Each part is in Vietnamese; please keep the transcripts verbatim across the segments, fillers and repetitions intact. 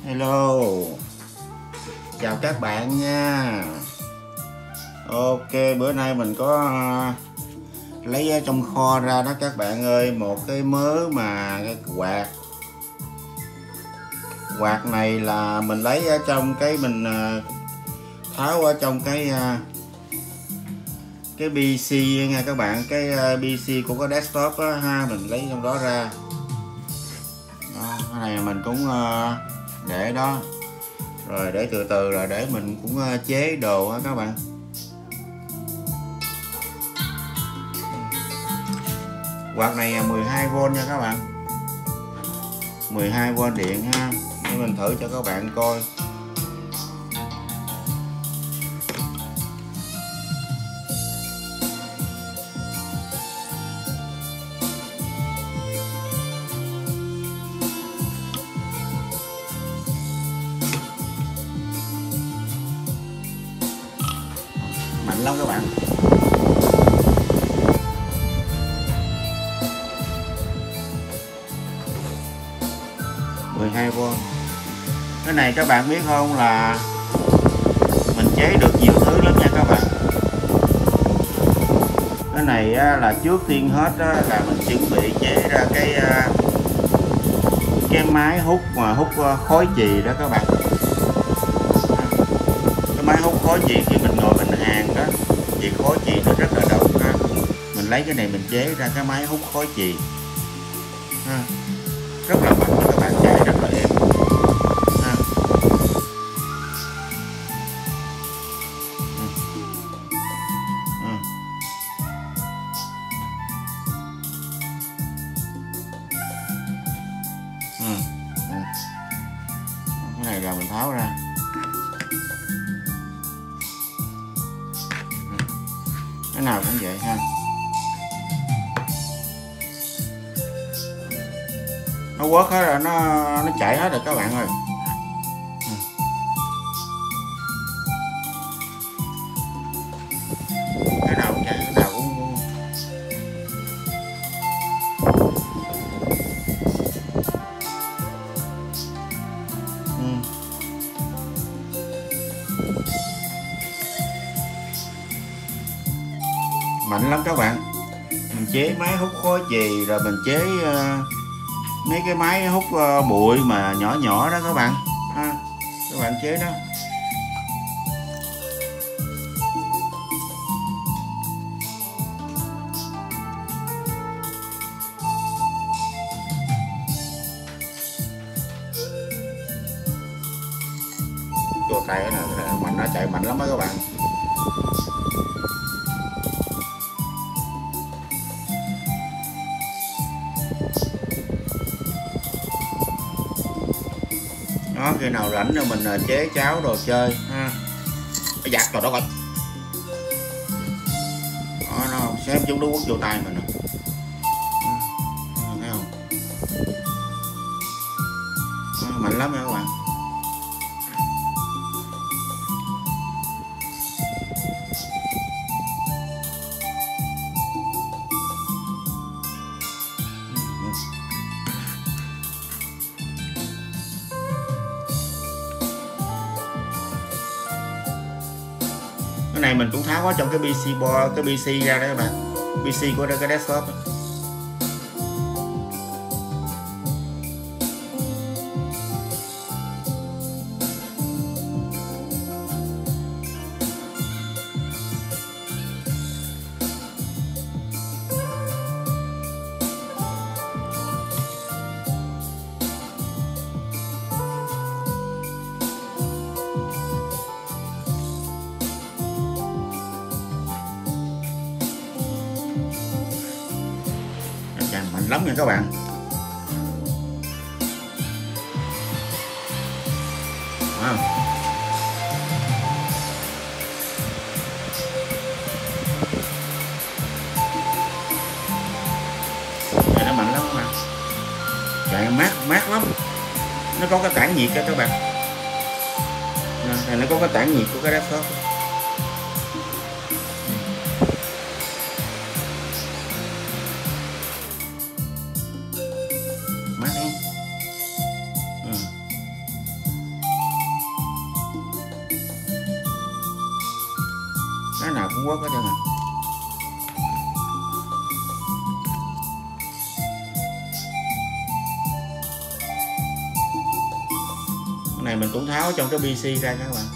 Hello, chào các bạn nha. Ok, bữa nay mình có uh, lấy ở trong kho ra đó các bạn ơi, một cái mớ mà cái quạt quạt này là mình lấy ở trong cái mình uh, tháo ở trong cái uh, cái pê xê nha các bạn, cái uh, pê xê của cái desktop á, ha, mình lấy trong đó ra. Đó, cái này mình cũng uh, để đó rồi để từ từ rồi để mình cũng uh, chế đồ á các bạn. Quạt này mười hai vôn nha các bạn, mười hai vôn điện ha, để mình thử cho các bạn coi. Mạnh lắm các bạn. mười hai vôn. Cái này các bạn biết không, là mình chế được nhiều thứ lắm nha các bạn. Cái này là trước tiên hết là mình chuẩn bị chế ra cái cái máy hút mà hút khói chì đó các bạn. Cái máy hút khói chì khi mình ngồi mình hàn đó thì khói chì nó rất là độc ha. Mình lấy cái này mình chế ra cái máy hút khói chì ha. Rất là mạnh các bạn, chạy rất là êm ha. Ừ. Ừ. Ừ. Ừ. Cái này là mình tháo ra. Cái nào cũng vậy ha. Nó quất hết rồi, nó nó chạy hết rồi các bạn ơi. Ừ. Cái nào cũng chạy, cái nào cũng ừ. Mạnh lắm các bạn. Mình chế máy hút khói chì rồi mình chế uh, mấy cái máy hút uh, bụi mà nhỏ nhỏ đó các bạn ha. Các bạn chế đó. Chuột tay cái này mạnh, nó chạy mạnh lắm đó các bạn. Đó, khi nào rảnh rồi mình chế cháo đồ chơi ha. Nó giặt rồi đó coi. Đó, nó xem chúng nó quất vô tay mình nè. Thấy không? Đó, mạnh lắm nha các bạn. Cái này mình cũng tháo ở trong cái pê xê board, cái pê xê ra đó các bạn, pê xê của cái desktop đó. Mạnh lắm nha các bạn. Wow. Chạy nó mạnh lắm các bạn. Chạy mát mát lắm. Nó có cái tản nhiệt đó các bạn. Này nó có cái tản nhiệt của cái desktop. Trung Quốc hết trơn à. Cái này mình cũng tháo trong cái pê xê ra các bạn.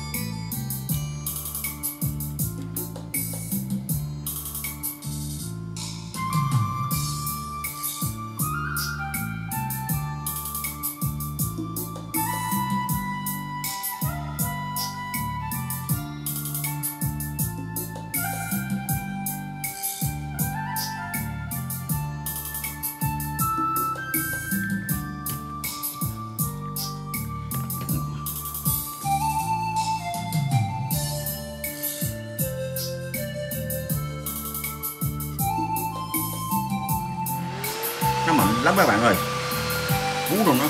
Nó mạnh lắm các bạn ơi, muốn rồi nó.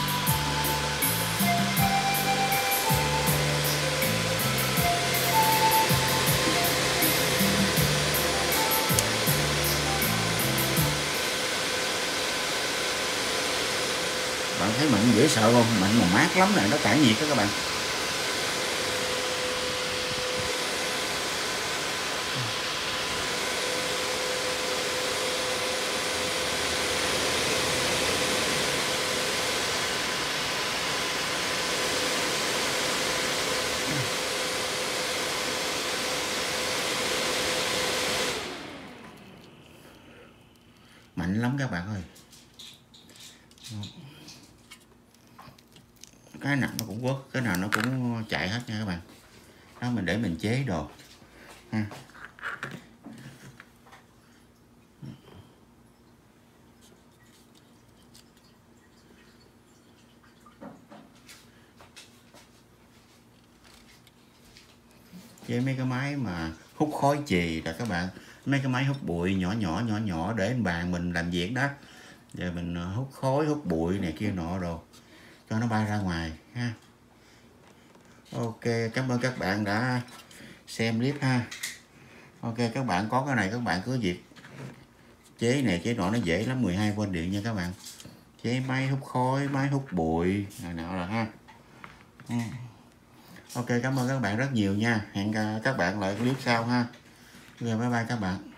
Bạn thấy mạnh dễ sợ không? Mạnh mà mát lắm nè, nó tản nhiệt đó các bạn. Mạnh lắm các bạn ơi. Cái nào nó cũng quất, cái nào nó cũng chạy hết nha các bạn. Đó, mình để mình chế đồ ha. Với mấy cái máy mà hút khói chì là các bạn, mấy cái máy hút bụi nhỏ nhỏ nhỏ nhỏ để lên bàn mình làm việc đó, giờ mình hút khói hút bụi này kia nọ đồ cho nó bay ra ngoài ha. Ok, cảm ơn các bạn đã xem clip ha. Ok, các bạn có cái này các bạn cứ việc chế này chế nọ, nó dễ lắm, mười hai vôn điện nha các bạn. Chế máy hút khói, máy hút bụi này nọ là ha. Ok, cảm ơn các bạn rất nhiều nha. Hẹn các bạn lại clip sau ha. Bye bye các bạn.